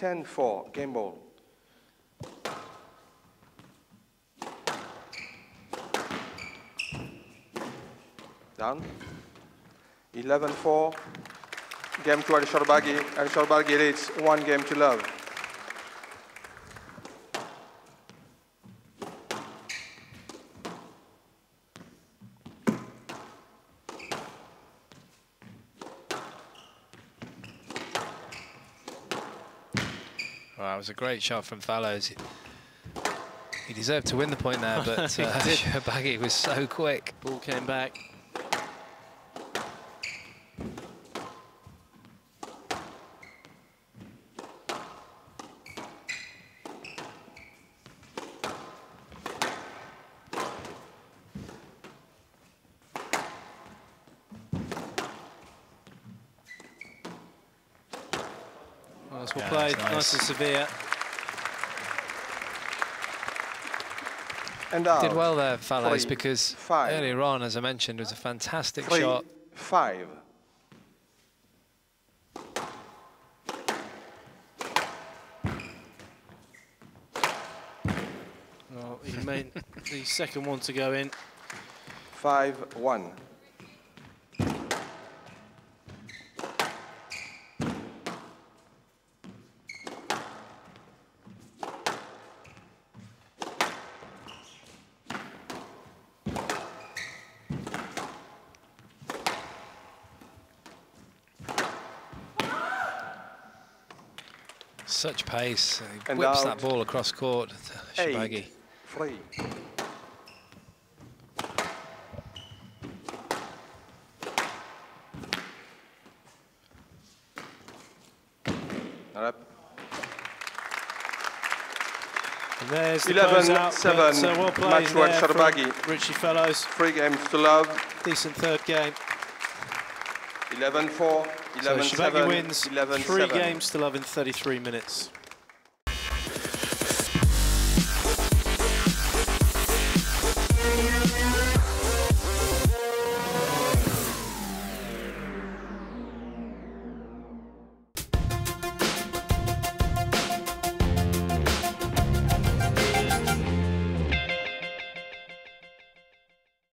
10-4, game ball. Down. 11-4, game to Elshorbagy. Elshorbagy leads 1 game to love. Well, that was a great shot from Fallows. He deserved to win the point there, but Elshorbagy was so quick. Ball came back. Nice, well played, nice and severe. And did well there, Fallows, because earlier on, as I mentioned, was a fantastic shot. 5. Well, he made the second one to go in. 5-1. Such pace. He whips that ball across court. Elshorbagy. 3. And there's the 11-7. Well played match to Elshorbagy. Richie Fallows. 3 games to love. Decent third game. 11-4. 11-7. So Elshorbagy wins 11-7. 3 games to love in 33 minutes.